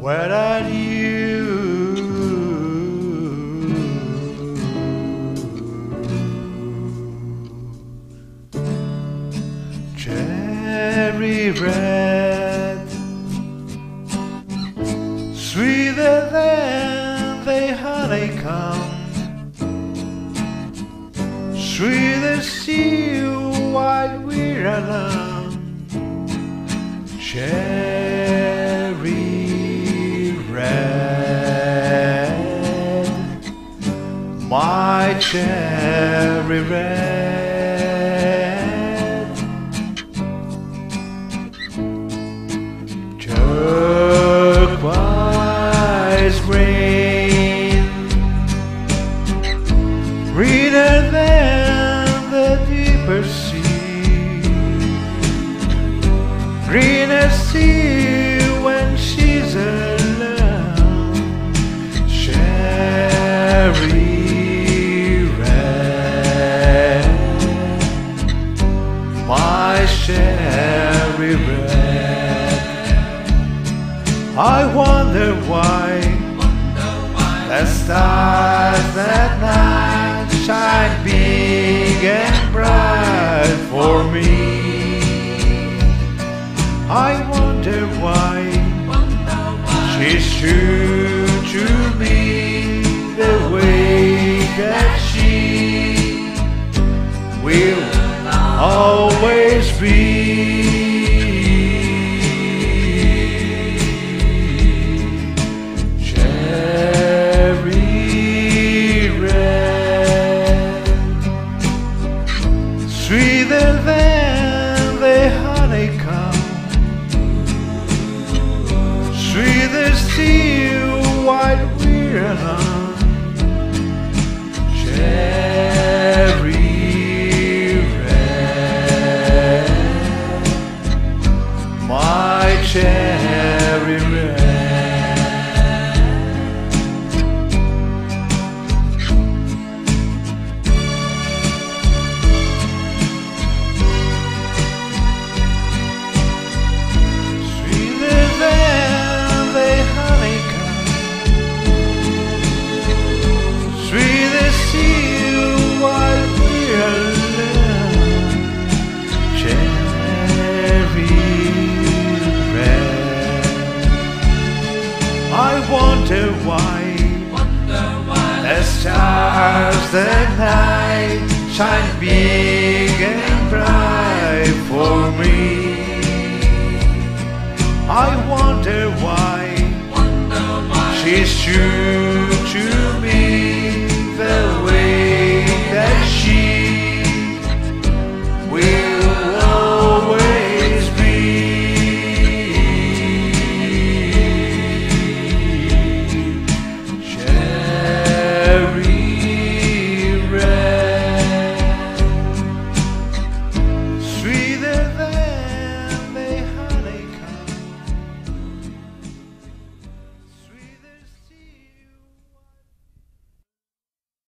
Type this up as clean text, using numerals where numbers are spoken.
Where are you? Cherry red, sweeter than the honeycomb, sweeter still while we're alone. Cherry red, my cherry red. Turquoise green, greener than the deeper sea, greener still when she's alone. Cherry red, my cherry red. I wonder why the stars that night shine big and bright for me. I wonder why she's true to me the way that she will always be. Sweeter than the honeycomb, sweeter still while we're alone. Cherry red, my cherry red. I wonder why the stars that night shine big and bright for me. I wonder why she's true to